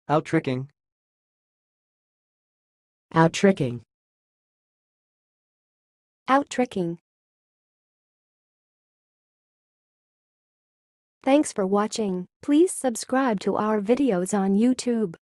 Outtricking. outtricking, outtricking. Thanks for watching. Please subscribe to our videos on YouTube.